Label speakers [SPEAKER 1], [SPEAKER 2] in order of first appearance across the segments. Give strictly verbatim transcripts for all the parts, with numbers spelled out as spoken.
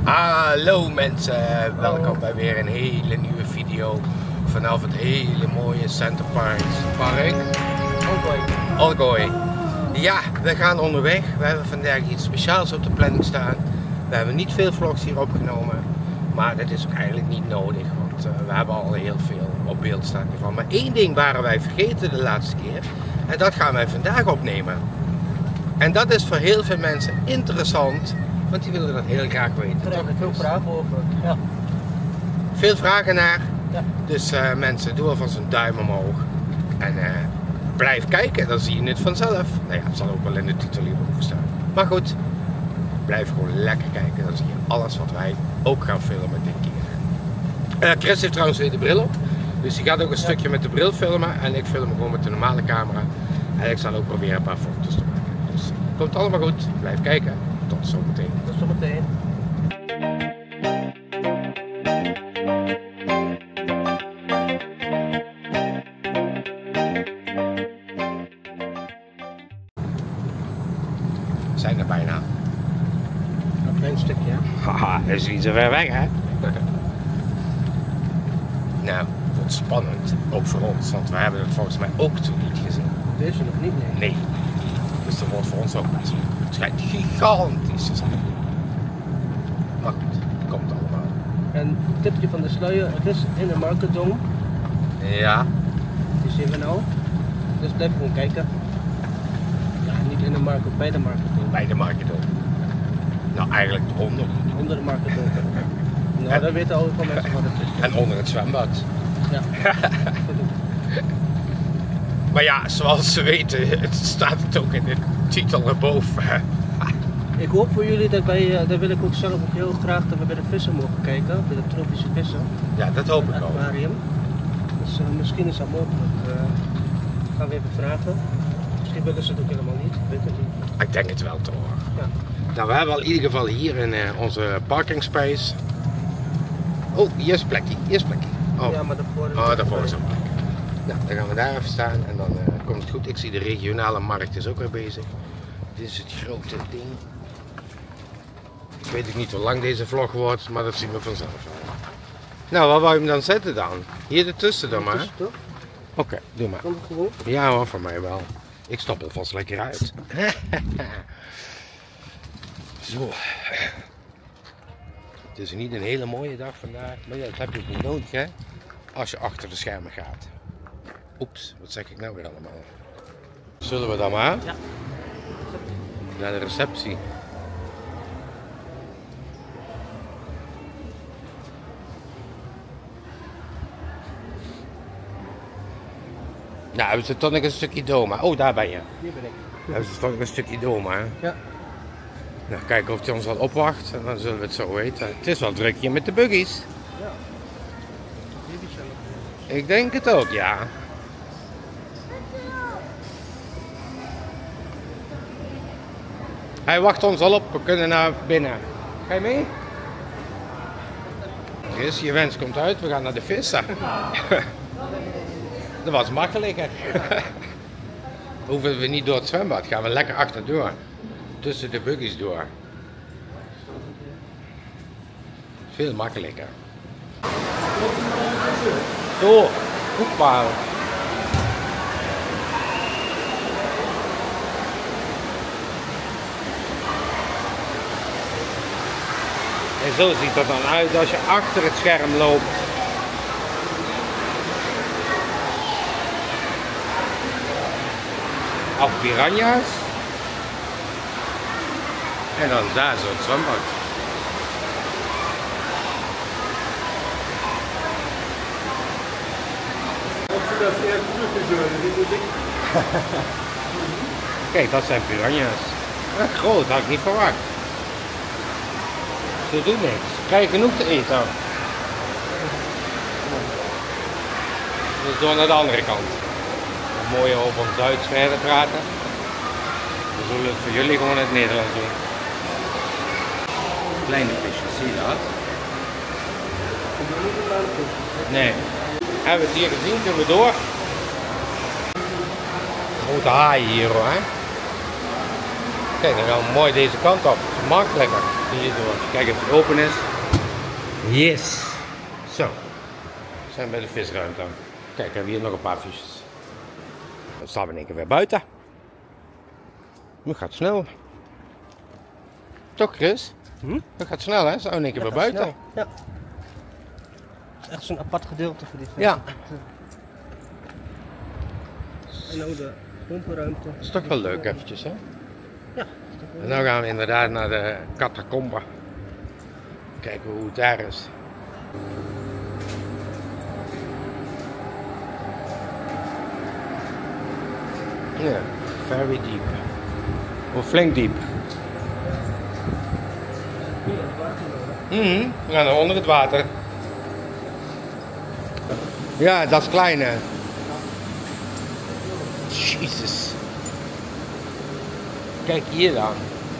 [SPEAKER 1] Hallo mensen, welkom bij weer een hele nieuwe video vanaf het hele mooie Center Parks Park Allgäu. Allgäu. Ja, we gaan onderweg. We hebben vandaag iets speciaals op de planning staan. We hebben niet veel vlogs hier opgenomen, maar dat is ook eigenlijk niet nodig, want uh, we hebben al heel veel op beeld staan hiervan. Maar één ding waren wij vergeten de laatste keer en dat gaan wij vandaag opnemen. En dat is voor heel veel mensen interessant. Want die willen dat heel graag weten.
[SPEAKER 2] Er zijn veel vragen over. Ja.
[SPEAKER 1] Veel vragen naar.
[SPEAKER 2] Ja.
[SPEAKER 1] Dus uh, mensen, doe alvast een duim omhoog. En uh, blijf kijken, dan zie je het vanzelf. Nou ja, het zal ook wel in de titel hierboven staan. Maar goed, blijf gewoon lekker kijken. Dan zie je alles wat wij ook gaan filmen dit keer. Uh, Chris heeft trouwens weer de bril op. Dus die gaat ook een ja. stukje met de bril filmen. En ik film gewoon met de normale camera. En ik zal ook proberen een paar foto's te maken. Dus het komt allemaal goed. Blijf kijken. Tot zometeen.
[SPEAKER 2] Tot zometeen.
[SPEAKER 1] We zijn er bijna.
[SPEAKER 2] Een klein stukje, hè?
[SPEAKER 1] Haha, dat is niet zo ver weg, hè? Nou, het wordt spannend. Ook voor ons, want we hebben het volgens mij ook toen niet gezien.
[SPEAKER 2] Deze nog niet, nee.
[SPEAKER 1] Nee. Dus dat wordt voor ons ook best wel. Het schijnt gigantisch te zijn. Maar goed, het komt allemaal.
[SPEAKER 2] En tipje van de sluier, het is in de Marketdom.
[SPEAKER 1] Ja.
[SPEAKER 2] Die zien we nou. Dus blijf gewoon kijken. Ja, niet in de Market, bij de Marketdom.
[SPEAKER 1] Bij de Marketdom. Nou, eigenlijk onder.
[SPEAKER 2] Onder de Marketdom. Nou, en, dat weten al veel mensen wat het is.
[SPEAKER 1] En onder het zwembad.
[SPEAKER 2] Ja.
[SPEAKER 1] Maar ja, zoals ze weten, het staat het ook in de titel erboven.
[SPEAKER 2] Ik hoop voor jullie dat wij, uh, daar wil ik ook zelf ook heel graag dat we bij de vissen mogen kijken, bij de tropische vissen.
[SPEAKER 1] Ja, dat hoop ik ook.
[SPEAKER 2] Aquarium. Dus uh, misschien is dat mogelijk. Uh, gaan we even vragen. Misschien willen ze het ook helemaal niet, ik weet het niet.
[SPEAKER 1] Ik denk het wel toch.
[SPEAKER 2] Ja.
[SPEAKER 1] Nou, we hebben al in ieder geval hier in uh, onze parking space. Oh, hier is een plekje, hier is een plekje. Oh,
[SPEAKER 2] ja, maar daarvoor is,
[SPEAKER 1] oh, daarvoor is een plek. Nou, dan gaan we daar even staan en dan uh, komt het goed. Ik zie de regionale markt is ook weer bezig. Dit is het grote ding. Ik weet ook niet hoe lang deze vlog wordt, maar dat zien we vanzelf wel. Nou, waar wou je hem dan zetten dan? Hier ertussen dan maar. Oké, okay, doe maar.
[SPEAKER 2] Komt het gewoon?
[SPEAKER 1] Ja hoor, voor mij wel. Ik stap er vast lekker uit. Zo. Het is niet een hele mooie dag vandaag, maar ja, dat heb je ook niet nodig, hè? Als je achter de schermen gaat. Oeps, wat zeg ik nou weer allemaal? Zullen we dan maar?
[SPEAKER 2] Ja.
[SPEAKER 1] Naar de receptie. Nou, hebben ze toch nog een stukje doma. Oh, daar ben je.
[SPEAKER 2] Hier ben ik.
[SPEAKER 1] Hebben ze toch nog een stukje doma.
[SPEAKER 2] Ja.
[SPEAKER 1] Nou, kijken of hij ons wat opwacht en dan zullen we het zo weten. Het is wel druk hier met de buggies.
[SPEAKER 2] Ja.
[SPEAKER 1] Ik denk het ook, ja. Hij wacht ons al op, we kunnen naar binnen. Ga je mee? Chris, je wens komt uit, we gaan naar de vissen. Dat was makkelijker. Hoeven we niet door het zwembad, gaan we lekker achterdoor. Tussen de buggies door. Veel makkelijker. Zo, hoekpaal. En zo ziet het dan uit als je achter het scherm loopt. Af piranha's. En dan daar zo het zwembad. Kijk, dat zijn piranha's. Ja, groot, had ik niet verwacht. Ze doen niks. Krijg je genoeg te eten? Dus door naar de andere kant. Mooi over ons Duits verder praten. We zullen het voor jullie gewoon in het Nederlands doen. Kleine visjes, zie je dat? Nee. Hebben we het hier gezien, kunnen we door. Grote haaien hier hoor. Hè? Kijk, dan gaan we mooi deze kant op. Dat is makkelijker. hierdoor. Kijk of het open is. Yes. Zo. We zijn bij de visruimte. Kijk, we hebben hier nog een paar visjes. Dan staan we in één keer weer buiten. Het gaat snel. Toch, Chris?
[SPEAKER 2] Hm?
[SPEAKER 1] Dat gaat snel, hè? Zo in één keer weer buiten.
[SPEAKER 2] Snel. Ja. Het is echt zo'n apart gedeelte voor die vis.
[SPEAKER 1] Ja.
[SPEAKER 2] En nou de pompenruimte.
[SPEAKER 1] Dat is toch wel leuk eventjes, hè?
[SPEAKER 2] Ja.
[SPEAKER 1] En nu gaan we inderdaad naar de catacombe. Kijken hoe het daar is. Ja, very deep. Of flink diep. Mhm, we gaan naar onder het water. Ja, dat is klein, hè. Jezus. Kijk hier dan.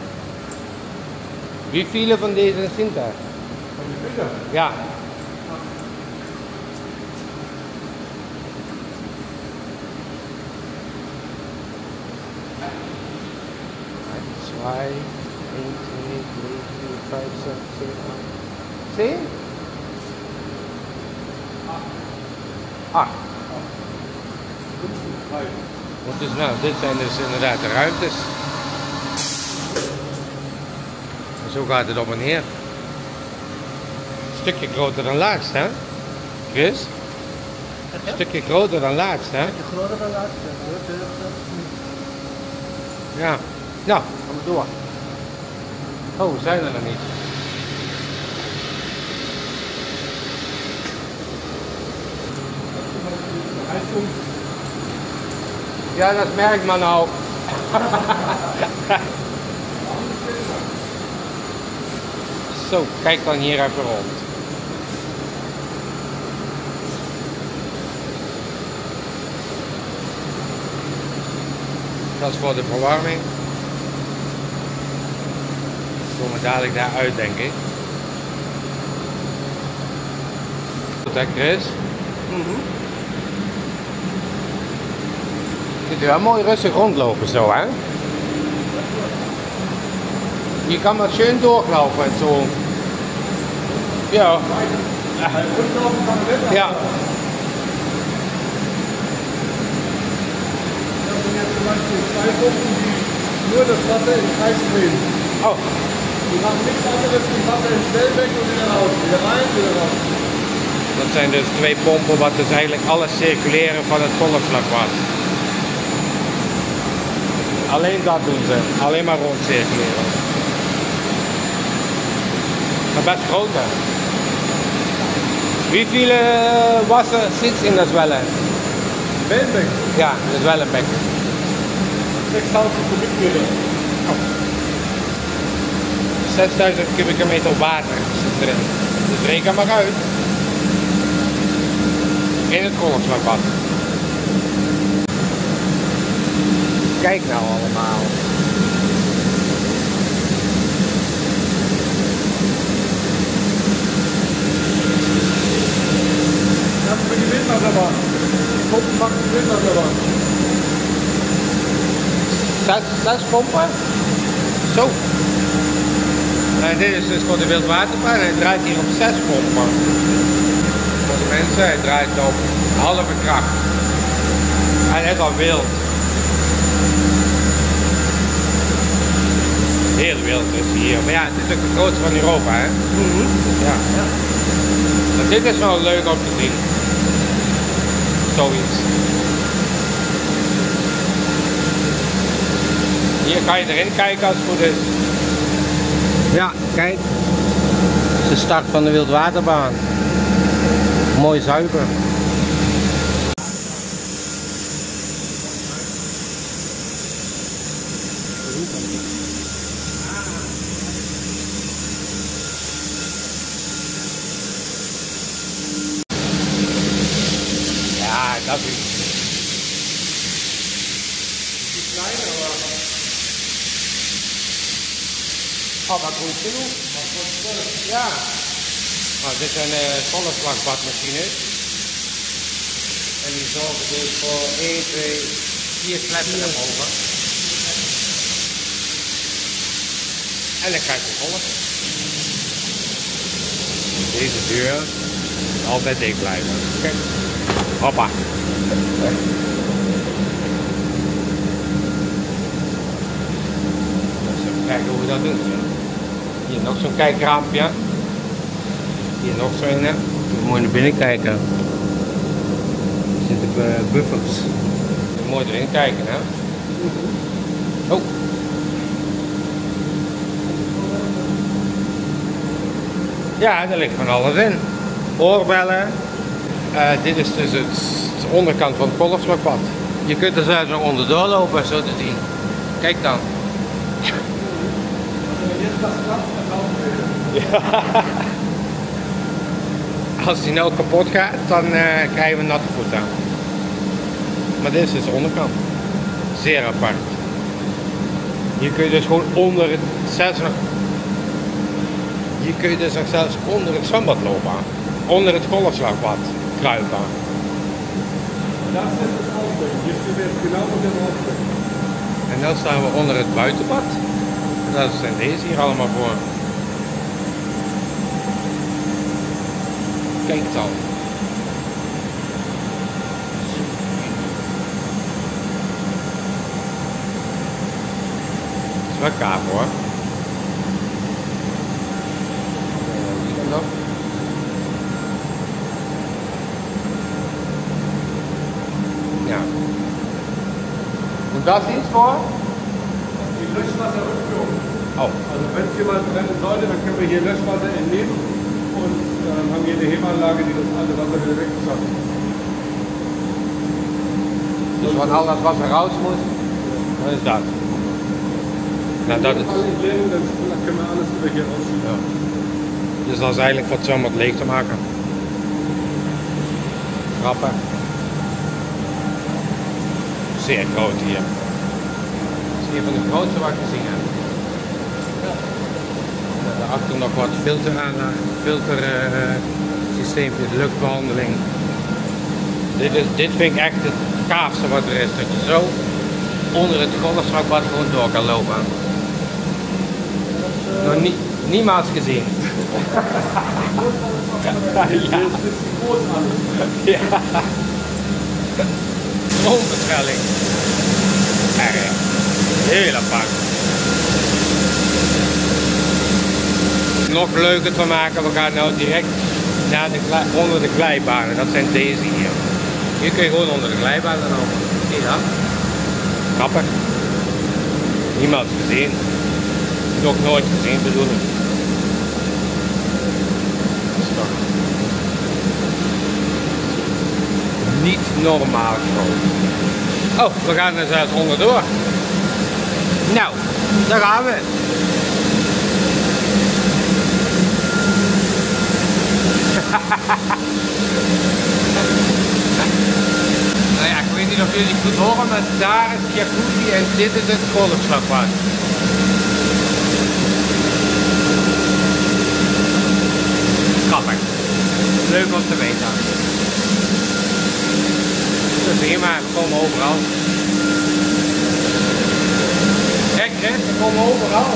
[SPEAKER 1] Wie vielen van deze zijn daar?
[SPEAKER 2] Van die vissen?
[SPEAKER 1] Ja. zwei, één, twee, drie, vier, vijf, zes, zeven, acht. Zehn? Acht. Want dus, nou, dit zijn dus inderdaad de ruimtes. En zo gaat het op en neer. Een stukje groter dan laatst, hè? Chris? Een stukje groter dan laatst, hè?
[SPEAKER 2] De grotere dan laatste.
[SPEAKER 1] Ja. Nou, gaan we door. Oh, we zijn er nog niet. Ja, dat merkt man ook. Zo, kijk dan hier even rond. Dat is voor de verwarming. We komen dadelijk daaruit, denk ik. Goed hè, Chris?
[SPEAKER 2] Mm-hmm.
[SPEAKER 1] Je kunt wel mooi rustig rondlopen zo, hè? Je kan maar schön doorlopen en zo. Ja. Ja.
[SPEAKER 3] Zwei Pumpen, die nur das Wasser im Kreis drehen.
[SPEAKER 1] Oh.
[SPEAKER 3] Die machen nichts anderes, die Wasser im Stell weg und wieder raus. Wieder rein, wieder raus.
[SPEAKER 1] Dat zijn dus twee pompen wat dus eigenlijk alles circuleren van het golfvlak was. Alleen dat doen ze. Alleen maar rond circuleren. Maar best groot hè. Wie veel uh, wasser zit in dat zwellen?
[SPEAKER 3] Wellenbeck,
[SPEAKER 1] Ja, dat Wellenbeck.
[SPEAKER 3] zeshonderd kubikmeter.
[SPEAKER 1] Oh. zesduizend kubieke meter water zit erin. Dus reken maar uit. In het golfslagbad. Kijk nou allemaal.
[SPEAKER 3] Das ist für die Windwasserbahn. Die Pumpen machen die Windwasserbahn.
[SPEAKER 1] Zes, zes pompen? Zo. En dit is dus voor de wildwaterbaan. Hij draait hier op zes pompen. Voor de mensen, hij draait op halve kracht. Hij is al wild. Heel wild is hier. Maar ja, het is ook de grootste van Europa, hè?
[SPEAKER 2] Mm-hmm.
[SPEAKER 1] Ja.
[SPEAKER 2] Ja.
[SPEAKER 1] Maar dit is wel leuk om te zien. Zoiets. Hier kan je erin kijken als het goed is. Ja, kijk. Dat is de start van de wildwaterbaan. Mooi zuiver. Ja, dat is.
[SPEAKER 3] Klein, aber
[SPEAKER 1] Oh, wat goed genoeg. Ja. Nou, dit zijn uh, zonnevlakbadmachines. En die zorgen dus voor één, twee, vier flessen omhoog. En dan krijg je golf. Deze deur altijd dicht blijven. Kijk. Hoppa. Even kijken hoe we dat doen. Hier nog zo'n kijkraampje. Hier nog zo in. Mooi naar binnen kijken. Er zitten buffers. Mooi erin kijken, hè? Oh. Ja, er ligt van alles in. Oorbellen. Uh, dit is dus het, de onderkant van het kolfslagpad. Je kunt er zelfs nog onderdoor lopen, zo te zien. Kijk dan. Ja. Als die nou kapot gaat, dan uh, krijgen we natte voeten aan. Maar dit is dus de onderkant. Zeer apart. Hier kun je dus gewoon onder het, zelfs nog, hier kun je dus nog zelfs onder het zwembad lopen. Onder het golfslagbad kruipen.
[SPEAKER 3] Dat is het Ausblick. Hier stehen wir jetzt genau unter dem Ausblick.
[SPEAKER 1] En dan staan we onder het buitenbad. Dat zijn deze hier allemaal voor. Kijk dan. Dat is wel gaaf hoor. Hier nog. Ja. Und das ist vor?
[SPEAKER 3] Die Löschwasserrückführung.
[SPEAKER 1] Oh.
[SPEAKER 3] Also wenn es hier mal brennen sollte, dann können wir hier Löschwasser entnehmen und ähm, haben hier eine Hebeanlage, die das alte Wasser wieder wegschafft.
[SPEAKER 1] Dus van al dat wat er raus moet, dan is dat. Nou, dat is...
[SPEAKER 3] Alle Entleerung, dann können wir alles wieder hier rausschieben.
[SPEAKER 1] Ja. Dus dat is eigenlijk voor het zwembad leeg te maken. Grappig. Zeer groot hier. Het is een van de grootste wat ik gezien heb. Daarachter nog wat filter aan, filter uh, systeempjes, luchtbehandeling. Dit, is, dit vind ik echt het gaafste wat er is. Dat je zo onder het golfslagbad gewoon door kan lopen. Nog nie, niemals gezien. Ja. Ja. Stroomverschilling. Erg. Heel apart. Nog leuker te maken, we gaan nou direct naar de, onder de glijbanen. Dat zijn deze hier. Hier kun je gewoon onder de glijbanen lopen. Zie je dat? Grappig. Niemand gezien. Nog nooit gezien bedoel ik. Dat is toch niet normaal groot. Oh, we gaan er zelfs onderdoor. Nou, daar gaan we. Nou ja, ik weet niet of jullie het goed horen, maar daar is het jacuzzi en dit is het golfslagbad. Grappig. Leuk om te weten. Dus zie je maar, we komen overal. Kijk Chris, we komen overal.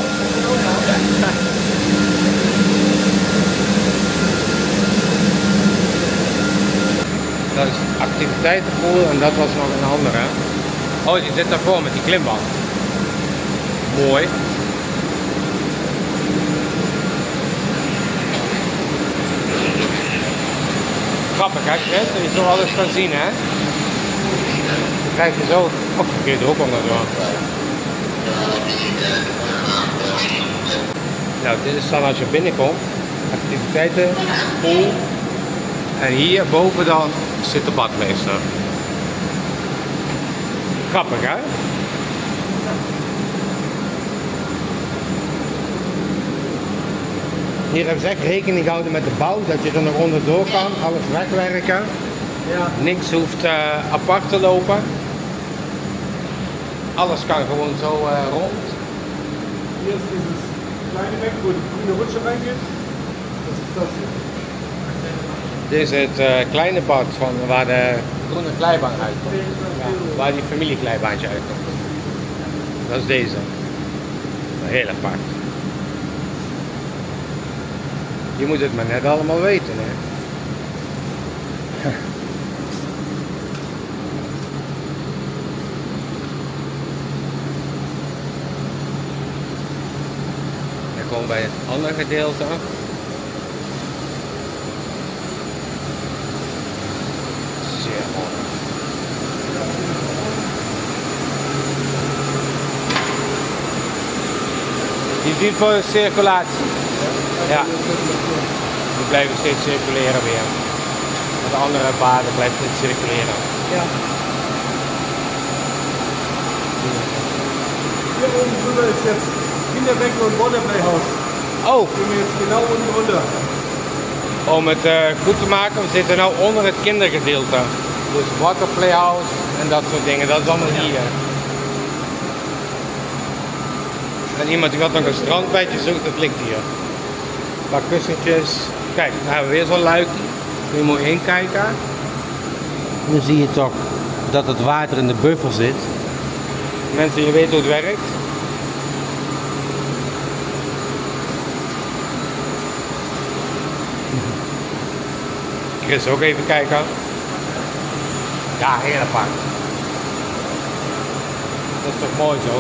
[SPEAKER 1] Dat is de activiteitenpool en dat was nog een andere. Oh, die zit daarvoor met die klimband. Mooi. Grappig hè, Chris, dat je zo alles kan zien hè. Dan krijg je zo. Oh, ik geef er ook onderdoor. Nou, dit is dan als je binnenkomt. Activiteitenpool. En hier boven dan zit de badmeester. Grappig hè? Hier hebben ze echt rekening gehouden met de bouw, dat je er nog onderdoor kan, alles wegwerken. Ja. Niks hoeft uh, apart te lopen. Alles kan gewoon zo uh, rond.
[SPEAKER 3] Hier ist dieses kleine Weg, wo die grüne Rutsche reingeht. Das ist das hier.
[SPEAKER 1] Dit is het uh, kleine pad van waar de groene glijbaan uitkomt. Ja, waar die familieglijbaantje uitkomt. Dat is deze. Heel apart. Je moet het maar net allemaal weten, hè. Dan komen we bij het andere gedeelte. Zeer mooi. Je ziet voor de circulatie. Ja. Die blijven steeds circuleren weer. Met de andere paarden blijft het circuleren.
[SPEAKER 2] Ja.
[SPEAKER 3] Hier oben drüber ist jetzt Kinderbecken und Waterplayhouse.
[SPEAKER 1] Oh,
[SPEAKER 3] Gehen wir jetzt genau unten runter.
[SPEAKER 1] om het uh, goed te maken, we zitten nu onder het kindergedeelte. Dus waterplayhouse en dat soort dingen, dat is allemaal hier. En iemand die had nog een strandbedje zoekt, dat ligt hier. Een paar kussentjes. Kijk, dan hebben we weer zo'n luikje. Kun je mooi inkijken. Nu zie je toch dat het water in de buffer zit. Mensen, je weet hoe het werkt. Chris ook even kijken. Ja, heel apart. Dat is toch mooi zo?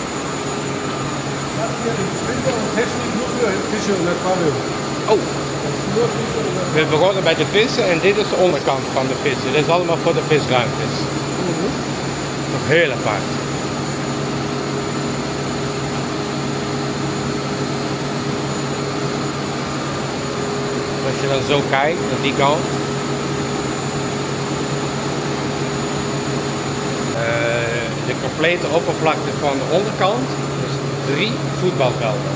[SPEAKER 3] Das hier ist Winter und Technik nur für Fische und Aquarium.
[SPEAKER 1] Oh,
[SPEAKER 3] Das ist nur Fische und Aquarium.
[SPEAKER 1] we begonnen bij de vissen en dit is de onderkant van de vissen. Dit is allemaal voor de visruimtes. Toch heel apart. Als je dan zo kijkt, naar die kant. Uh, de complete oppervlakte van de onderkant is drie voetbalvelden.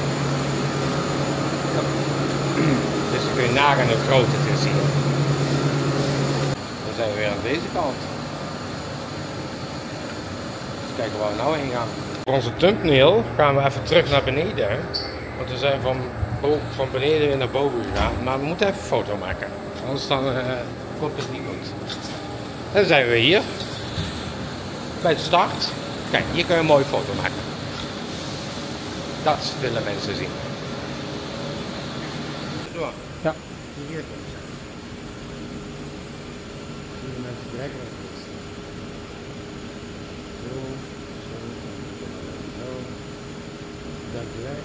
[SPEAKER 1] Dus dan kun je nagaan hoe groot het is hier. Dan zijn we weer aan deze kant. Dus kijken waar we nou heen gaan. Voor onze thumbnail gaan we even terug naar beneden. Want we zijn van, van beneden weer naar boven gegaan. Maar we moeten even een foto maken. Anders dan uh, komt het niet goed. En dan zijn we hier. Bij de start. Kijk, hier kun je een mooie foto maken. Dat willen mensen zien. Zo.
[SPEAKER 2] Ja.
[SPEAKER 1] Hier komt ze. Zie je mensen direct wat het is. Zo, zo, zo. Dat direct.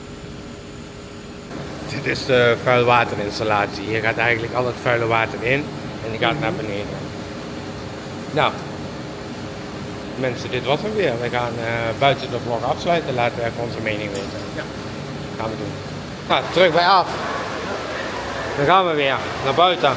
[SPEAKER 1] Dit is de vuilwaterinstallatie. Hier gaat eigenlijk al het vuile water in en die gaat naar beneden. Nou. Mensen, dit was hem weer. We gaan uh, buiten de vlog afsluiten. Laten we even onze mening weten. Ja. Gaan we doen. Nou, terug bij af. Dan gaan we weer naar buiten.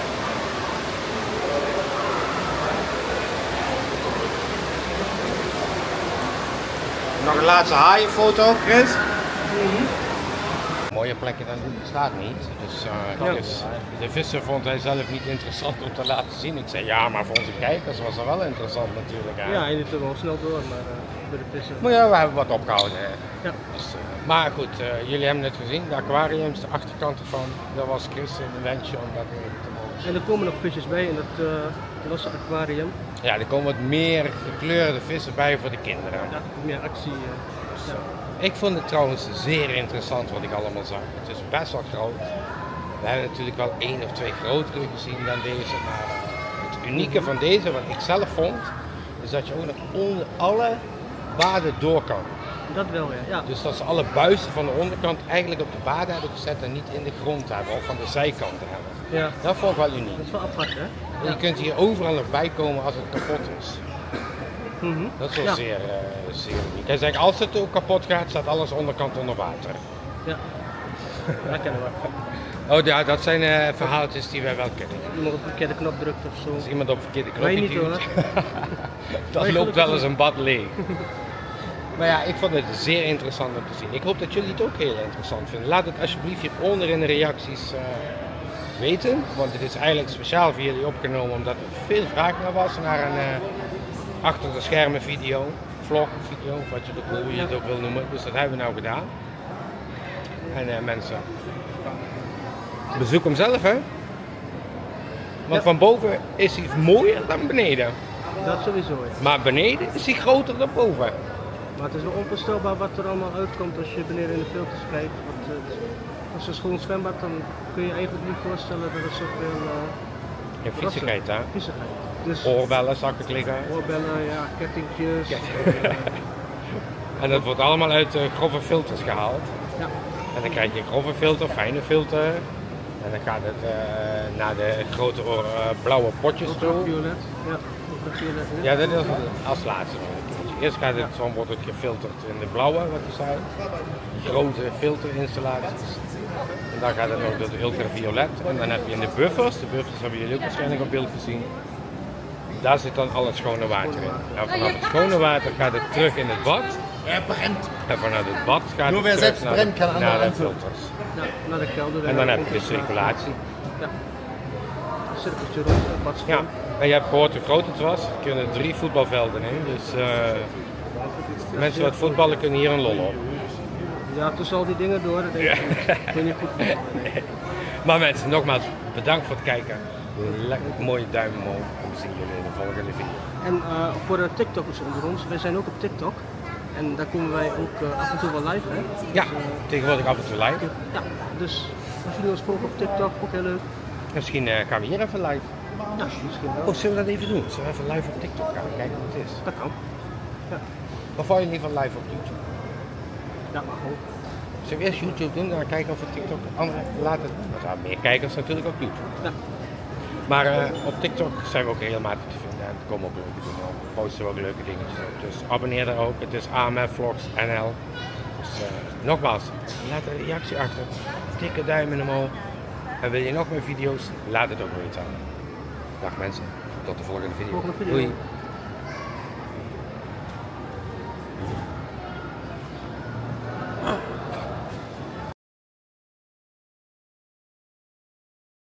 [SPEAKER 1] Nog een laatste haaienfoto, Chris. Mm-hmm. Mooie plekken dan bestaat niet. Dus uh, ja. Dus de visser vond hij zelf niet interessant om te laten zien. Ik zei ja, maar voor onze kijkers was dat wel interessant natuurlijk. Hè.
[SPEAKER 2] Ja, je doet er wel snel door, maar uh, bij de vissen.
[SPEAKER 1] Maar ja, we hebben wat opgehouden. Hè.
[SPEAKER 2] Ja.
[SPEAKER 1] Dus, uh, maar goed, uh, jullie hebben het gezien, de aquariums, de achterkant ervan. Dat was Chris een wensje om dat even te mogen zien.
[SPEAKER 2] En er komen nog visjes bij in dat uh, losse aquarium.
[SPEAKER 1] Ja, er komen wat meer gekleurde vissen bij voor de kinderen.
[SPEAKER 2] Ja, meer actie. Uh,
[SPEAKER 1] dus, uh, ik vond het trouwens zeer interessant wat ik allemaal zag. Het is best wel groot. We hebben natuurlijk wel één of twee grotere gezien dan deze. Maar het unieke van deze, wat ik zelf vond, is dat je ook nog onder alle baden door kan.
[SPEAKER 2] Dat wel, ja. ja.
[SPEAKER 1] Dus dat ze alle buizen van de onderkant eigenlijk op de baden hebben gezet en niet in de grond hebben of van de zijkanten hebben.
[SPEAKER 2] Ja.
[SPEAKER 1] Dat vond ik wel uniek.
[SPEAKER 2] Dat is wel apart, hè?
[SPEAKER 1] En je kunt hier overal nog bij komen als het kapot is.
[SPEAKER 2] Mm-hmm.
[SPEAKER 1] Dat is wel
[SPEAKER 2] ja.
[SPEAKER 1] zeer, uh, zeer uniek. Hij zegt, als het ook kapot gaat, staat alles onderkant onder water.
[SPEAKER 2] Ja, dat kennen we.
[SPEAKER 1] Oh ja, dat zijn uh, verhaaltjes die wij wel kennen.
[SPEAKER 2] Iemand op de verkeerde knop drukt of zo.
[SPEAKER 1] Als iemand op de verkeerde knop
[SPEAKER 2] Weet je niet
[SPEAKER 1] duwt,
[SPEAKER 2] hoor.
[SPEAKER 1] dan loopt wel eens een bad leeg. Maar ja, ik vond het zeer interessant om te zien. Ik hoop dat jullie het ook heel interessant vinden. Laat het alsjeblieft hieronder in de reacties uh, weten. Want het is eigenlijk speciaal voor jullie opgenomen omdat er veel vraag naar was naar een uh, achter de schermen video, vlog video, wat je, ook, hoe je het ook wil noemen. Dus dat hebben we nou gedaan. En uh, mensen, bezoek hem zelf hè. Want ja. Van boven is hij mooier dan beneden.
[SPEAKER 2] Dat sowieso. Ja.
[SPEAKER 1] Maar beneden is hij groter dan boven.
[SPEAKER 2] Maar het is wel onvoorstelbaar wat er allemaal uitkomt als je beneden in de filters kijkt. Wat uh, als een schoon zwembad, dan kun je eigenlijk niet voorstellen dat het zoveel uh,
[SPEAKER 1] Je viezigheid, hè?
[SPEAKER 2] viezigheid. Dus
[SPEAKER 1] Oorbellen zag ik liggen.
[SPEAKER 2] oorbellen, ja, kettingjes.
[SPEAKER 1] Ja.
[SPEAKER 2] Uh,
[SPEAKER 1] En dat wordt allemaal uit uh, grove filters gehaald.
[SPEAKER 2] ja.
[SPEAKER 1] En dan krijg je een grove filter, fijne filter. En dan gaat het uh, naar de grote uh, blauwe potjes toe.
[SPEAKER 2] Ultraviolet. Ja, ultraviolet.
[SPEAKER 1] Ja, dat is als laatste. Eerst gaat het, zo wordt het gefilterd in de blauwe, wat je zei. Die grote filterinstallaties. En dan gaat het nog door de ultraviolet. En dan heb je in de buffers, de buffers hebben jullie ook waarschijnlijk op beeld gezien. Daar zit dan al het schone water in. En vanaf het schone water gaat het terug in het bad.
[SPEAKER 4] Er brennt.
[SPEAKER 1] En vanuit het bad gaat
[SPEAKER 4] Nur
[SPEAKER 1] het
[SPEAKER 4] wer
[SPEAKER 1] terug
[SPEAKER 4] selbst
[SPEAKER 1] naar
[SPEAKER 4] brennt,
[SPEAKER 1] de,
[SPEAKER 4] kan anderen
[SPEAKER 1] naar de
[SPEAKER 4] aanvullen.
[SPEAKER 1] filters.
[SPEAKER 2] Ja, naar de kelder.
[SPEAKER 1] En dan heb je de circulatie.
[SPEAKER 2] Ja. Cirkeltje rond, een bad schoon.
[SPEAKER 1] Ja, en je hebt gehoord hoe groot het was. Er kunnen drie voetbalvelden in. Dus uh, mensen wat voetballen kunnen hier een lol op.
[SPEAKER 2] Ja, tussen al die dingen door, dat denk ik niet. Ik weet niet goed.
[SPEAKER 1] Maar mensen, nogmaals, bedankt voor het kijken. Lekker mooie duim omhoog. En we zien jullie in de volgende video.
[SPEAKER 2] En uh, voor de TikTokkers onder ons, wij zijn ook op TikTok. En daar komen wij ook uh, af en toe wel live, hè?
[SPEAKER 1] Ja, tegenwoordig af en toe live.
[SPEAKER 2] Ja, dus als jullie ons volgen op TikTok, ook heel leuk.
[SPEAKER 1] Misschien uh, gaan we hier even live.
[SPEAKER 2] Ja, misschien wel.
[SPEAKER 1] Oh, zullen we dat even doen? Zullen we even live op TikTok gaan kijken hoe het is?
[SPEAKER 2] Dat kan. Ja,
[SPEAKER 1] Of wou je liever live op YouTube?
[SPEAKER 2] dat mag ook.
[SPEAKER 1] Zullen we eerst YouTube doen, dan kijken of we TikTok andere laten? Er zijn meer kijkers natuurlijk op YouTube.
[SPEAKER 2] Ja.
[SPEAKER 1] Maar uh, op TikTok zijn we ook regelmatig te vinden en er komen ook leuke dingen op. We posten we ook leuke dingetjes op. Dus abonneer daar ook. Het is A M F Vlogs N L. Dus uh, nogmaals, laat een reactie achter. Dikke duimen omhoog. En wil je nog meer video's? Laat het ook weten. Dag mensen, tot de volgende video.
[SPEAKER 2] Volgende video.
[SPEAKER 1] Doei.